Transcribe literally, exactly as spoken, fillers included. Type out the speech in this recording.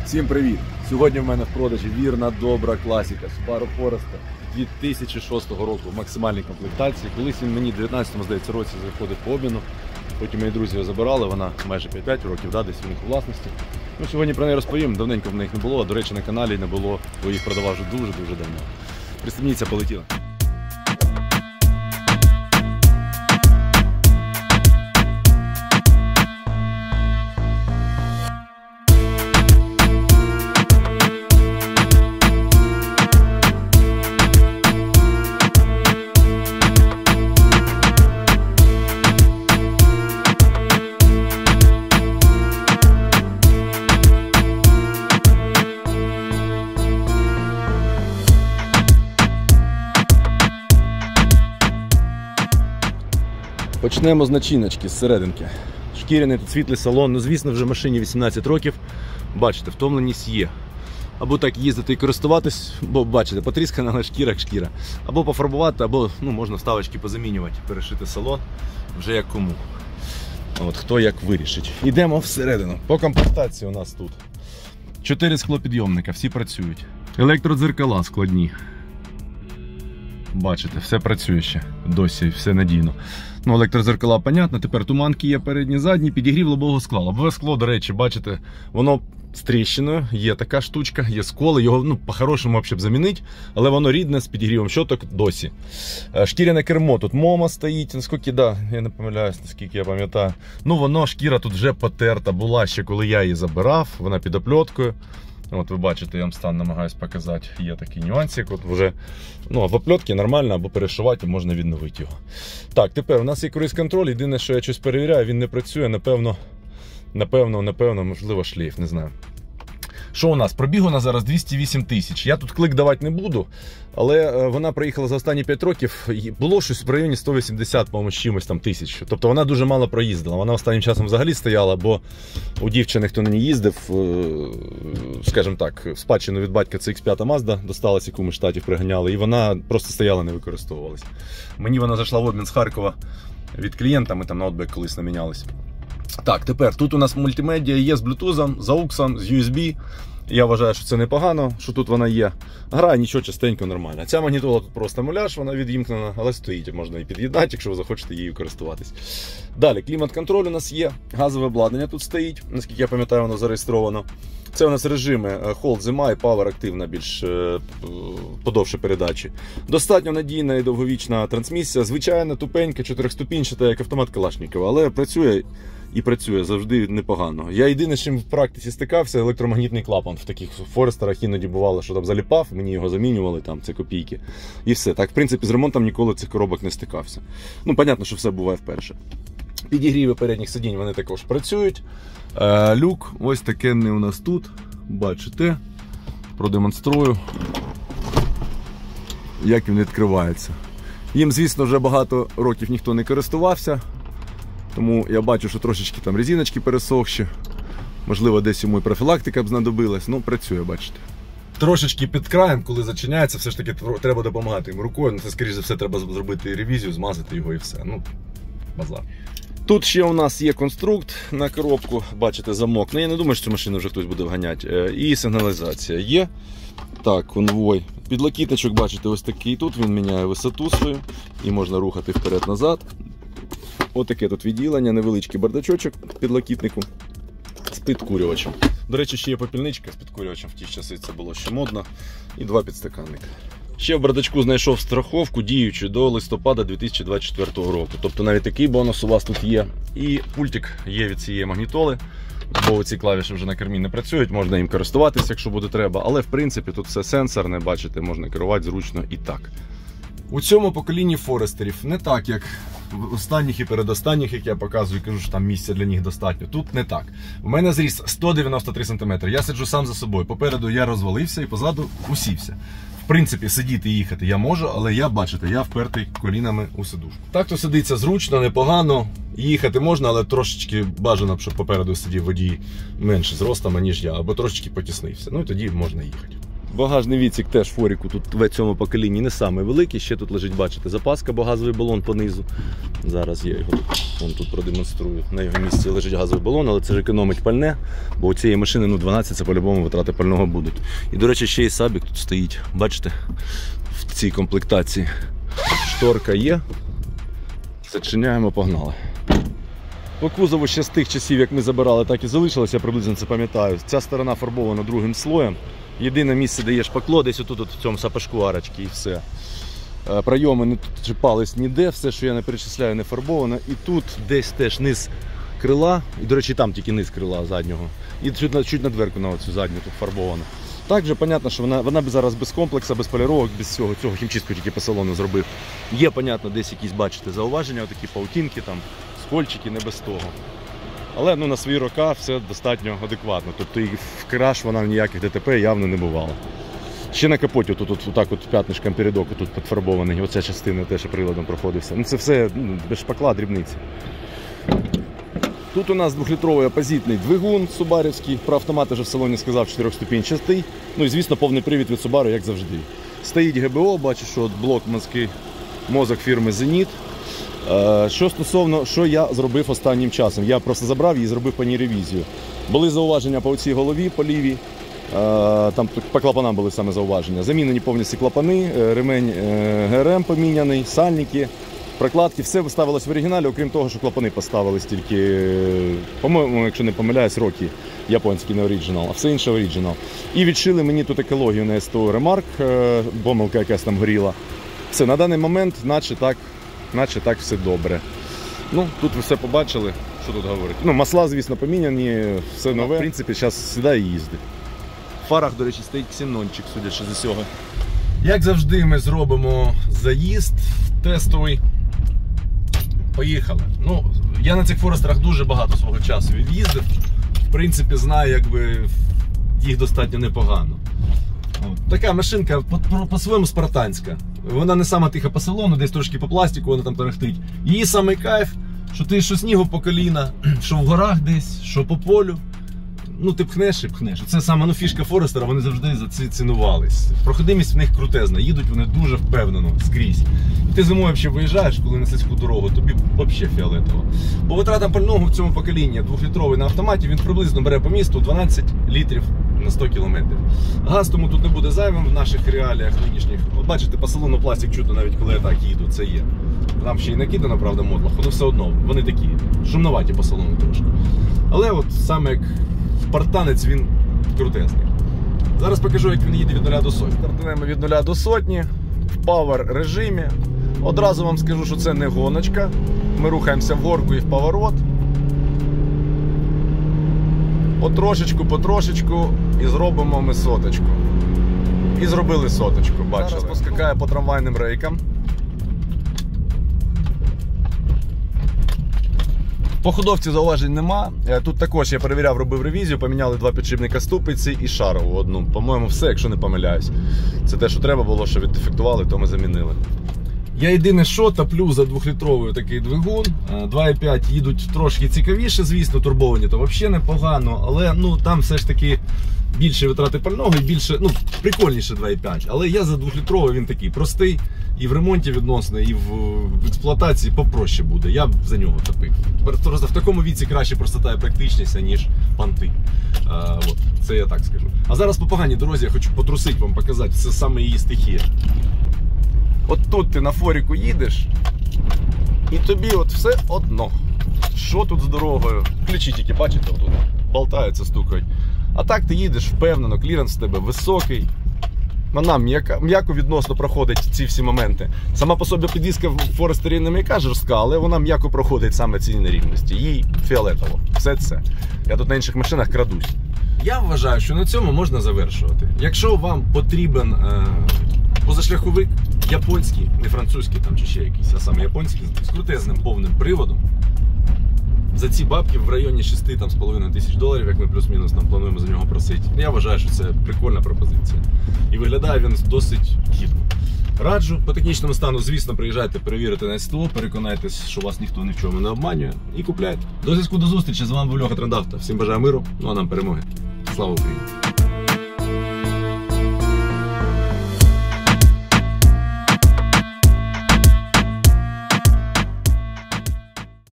Всім привіт! Сьогодні в мене в продажі вірна, добра класика Subaru Forester дві тисячі шостого року в максимальній комплектації. Колись він мені в дев'ятнадцятому, здається, році заходив по обміну. Потім мої друзі його забирали, вона майже п'ять років, да, десь у них у власності. Ну, сьогодні про неї розповім, давненько в них не було, а до речі, на каналі не було, бо їх продавав вже дуже-дуже давно. Пристебніться, полетіли. Почнемо з начиночки, з серединки. Шкіряний та світлий салон, ну звісно вже машині вісімнадцять років, бачите, втомленість є. Або так їздити і користуватись, бо бачите, потріскана, але шкіра як шкіра. Або пофарбувати, або ну, можна вставочки позамінювати, перешити салон, вже як кому. От, хто як вирішить. Йдемо всередину. По комплектації у нас тут чотири склопідйомника, всі працюють. Електродзеркала складні. Бачите, все працює ще, досі все надійно. Ну, електрозеркала, понятно, тепер туманки є передні, задні, підігрів лобового скла. Лобове скло, до речі, бачите, воно з тріщиною, є така штучка, є сколи, його ну, по-хорошому взагалі б замінити, але воно рідне, з підігрівом щоток досі. Шкіряне кермо, тут мома стоїть, наскільки, да, я не помиляюсь, наскільки я пам'ятаю. Ну, воно, шкіра тут вже потерта була ще, коли я її забирав, вона під опльоткою. От ви бачите, я вам стан намагаюсь показати, є такий нюансик, от вже, ну, або опльотки нормально, або перешивати, можна відновити його. Так, тепер у нас є круїз-контроль, єдине, що я щось перевіряю, він не працює, напевно, напевно, напевно, можливо, шлейф, не знаю. Що у нас? Пробіг у нас зараз двісті вісім тисяч. Я тут клик давати не буду, але вона проїхала за останні п'ять років, було щось в районі сто вісімдесят, по-моєму, з чимось там тисяч. Тобто вона дуже мало проїздила. Вона останнім часом взагалі стояла, бо у дівчини, хто на ній їздив, скажімо так, в спадщину від батька це ікс п'ять Mazda досталась, яку ми з Штатів приганяли, і вона просто стояла, не використовувалася. Мені вона зайшла в обмін з Харкова від клієнта, ми там на Outback колись намінялись. Так, тепер тут у нас мультимедіа є з Bluetooth, з ауксом, з ю ес бі. Я вважаю, що це непогано, що тут вона є. Грає нічого, частенько, нормально. Ця магнітола тут просто муляж, вона від'їмкнена, але стоїть, можна і під'єднати, якщо ви захочете її користуватись. Далі, клімат-контроль у нас є, газове обладнання тут стоїть, наскільки я пам'ятаю, воно зареєстровано. Це у нас режими Hold, зима і Power активна, більш подовше передачі. Достатньо надійна і довговічна трансмісія, звичайна, тупенька, чотирьохступінчата, як автомат Калашникова, але працює і працює завжди непогано. Я єдине, з чим в практиці стикався, електромагнітний клапан. В таких Форестерах іноді бувало, що там заліпав, мені його замінювали, там це копійки. І все. Так, в принципі, з ремонтом ніколи цих коробок не стикався. Ну, понятно, що все буває вперше. Підігріви передніх сидінь, вони також працюють. Е, люк, ось таке у нас тут. Бачите, продемонструю, як він відкривається. Їм, звісно, вже багато років ніхто не користувався. Тому я бачу, що трошечки там резиночки пересохші. Можливо, десь йому і профілактика б знадобилась. Ну, працює, бачите. Трошечки під краєм, коли зачиняється, все ж таки треба допомагати їм рукою. Ну, це, скоріш за все, треба зробити ревізію, змазати його і все. Ну, базар. Тут ще у нас є конструкт на коробку, бачите, замок. Ну, я не думаю, що цю машину вже хтось буде вганяти. І сигналізація є. Так, конвой. Підлокіточок, бачите, ось такий. Тут він міняє висоту свою і можна рухати вперед-назад. Отаке тут відділення, невеличкий бардачочок під підлокітнику з підкурювачем. До речі, ще є попільничка з підкурювачем, в ті часи це було ще модно. І два підстаканника. Ще в бардачку знайшов страховку, діючу до листопада дві тисячі двадцять четвертого року. Тобто навіть такий бонус у вас тут є. І пультик є від цієї магнітоли, бо ці клавіші вже на кермі не працюють, можна їм користуватися, якщо буде треба. Але в принципі тут все сенсорне, бачите, можна керувати зручно і так. У цьому поколінні Форестерів не так, як в останніх і передостанніх, як я показую, кажу, що там місця для них достатньо. Тут не так. У мене зріст сто дев'яносто три сантиметри. Я сиджу сам за собою. Попереду я розвалився і позаду усівся. В принципі, сидіти і їхати я можу, але я, бачите, я впертий колінами у сидушку. Так то сидиться зручно, непогано. Їхати можна, але трошечки бажано, щоб попереду сидів водій менше зростом, ніж я, або трошечки потіснився. Ну і тоді можна їхати. Багажний відсік теж форіку тут в цьому поколінні не самий великий. Ще тут лежить, бачите, запаска, бо газовий балон понизу. Зараз я його вон тут продемонструю. На його місці лежить газовий балон, але це ж економить пальне, бо у цієї машини ну, дванадцять це по-любому витрати пального будуть. І, до речі, ще й сабік тут стоїть, бачите, в цій комплектації. Шторка є. Зачиняємо, погнали. По кузову ще з тих часів, як ми забирали, так і залишилося, я приблизно це пам'ятаю. Ця сторона фарбована другим слоєм. Єдине місце, де є шпакло, десь отут от в цьому сапожку арочки і все. Пройоми не чіпались ніде, все, що я не перечисляю, не фарбовано. І тут десь теж низ крила, і, до речі, там тільки низ крила заднього. І чуть на, чуть на дверку на оцю задню тут фарбовано. Так же, понятно, що вона, вона зараз без комплексу, без поліровок, без всього цього, хімчистку тільки по салону зробив. Є, понятно, десь якісь, бачите, зауваження, отакі паутинки, там, скольчики, не без того. Але ну, на свої роки все достатньо адекватно. Тобто і в краш вона ніяких ДТП явно не бувало. Ще на капоті тут, тут отак от п'ятнишком передок тут підфарбований. Оця частина теж приладом проходився. Ну, це все ну, без шпакла, дрібниці. Тут у нас двохлітровий опозитний двигун субарівський. Про автомат вже в салоні сказав, чотирьохступінчастий. Ну і звісно повний привід від Subaru, як завжди. Стоїть ГБО, бачу, що от блок мозки, мозок фірми «Зеніт». Що стосовно, що я зробив останнім часом, я просто забрав її і зробив по ній ревізію. Були зауваження по цій голові, по лівій, там по клапанам були саме зауваження. Замінені повністю клапани, ремень ГРМ поміняний, сальники, прокладки, все виставилось в оригіналі, окрім того, що клапани поставились тільки, по-моєму, якщо не помиляюсь, роки японський, не оригінал, а все інше оригінал. І відшили мені тут екологію на СТО Ремарк, помилка якась там горіла. Все, на даний момент, наче так, наче так все добре. Ну, тут ви все побачили, що тут говорити. Ну, масла, звісно, поміняні, все нове. В принципі, зараз сідає і їздить. В фарах, до речі, стоїть ксенончик, судячи з усього. Як завжди, ми зробимо заїзд тестовий. Поїхали. Ну, я на цих Форестерах дуже багато свого часу від'їздив. В принципі, знаю, якби їх достатньо непогано. От. Така машинка по-своєму спартанська. Вона не сама тиха по салону, десь трошки по пластику вона там тарахтить. Її самий кайф, що ти що снігу по коліна, що в горах десь, що по полю. Ну, ти пхнеш і пхнеш. Це саме ну, фішка Форестера, вони завжди за це цінувались. Проходимість в них крутезна, їдуть вони дуже впевнено скрізь. І ти зимою ще виїжджаєш, коли на сільську дорогу, тобі взагалі фіолетово. По витратам пального в цьому поколінні, двохлітровий на автоматі, він приблизно бере по місту дванадцять літрів на сто кілометрів. Газ тому тут не буде зайвим в наших реаліях нинішніх. От бачите, по салону пластик чути навіть коли я так їду, це є. Там ще й накидано, правда, мотлах, але все одно, вони такі, шумноваті по салону трошки. Але от саме як спартанець він крутезний. Зараз покажу, як він їде від нуля до сотні. Стартуємо від нуля до сотні в пауер режимі. Одразу вам скажу, що це не гоночка. Ми рухаємося в горку і в поворот. Потрошечку, потрошечку і зробимо ми соточку. І зробили соточку, бачили. Зараз поскакає по трамвайним рейкам. По ходовці зауважень нема. Тут також я перевіряв, робив ревізію, поміняли два підшипника ступиці і шарову одну. По-моєму, все, якщо не помиляюсь. Це те, що треба було, що віддефектували, то ми замінили. Я єдине, що топлю за двохлітровий такий двигун. два і п'ять їдуть трошки цікавіше, звісно, турбовані, то взагалі непогано, але ну, там все ж таки більше витрати пального і більше, ну, прикольніше два і п'ять. Але я за двохлітровий, він такий простий, і в ремонті відносно, і в експлуатації попроще буде. Я б за нього топив. Просто в такому віці краще простота і практичність, ніж панти. А, от, це я так скажу. А зараз по поганій дорозі я хочу потрусити вам, показати, це саме її стихія. От тут ти на форіку їдеш, і тобі от все одно. Що тут з дорогою? Ключі тільки, бачите, отут болтаються, стукають. А так ти їдеш впевнено, кліренс в тебе високий. Вона м'яко відносно проходить ці всі моменти. Сама по собі підвізка в Форестері не м'яка жорстка, але вона м'яко проходить саме ці нерівності. Їй фіолетово. Все це. Я тут на інших машинах крадусь. Я вважаю, що на цьому можна завершувати. Якщо вам потрібен е позашляховик японський, не французький там чи ще якийсь, а саме японський, з крутезним повним приводом, за ці бабки в районі шести з половиною тисяч доларів, як ми плюс-мінус там плануємо за нього просити. Я вважаю, що це прикольна пропозиція. І виглядає він досить гідно. Раджу, по технічному стану, звісно, приїжджайте перевірити на СТО, переконайтесь, що вас ніхто ні в чому не обманює, і купляйте. До зв'язку, до зустрічі, з вами був Льоха Трендавто. Всім бажаю миру, ну а нам перемоги. Слава Україні!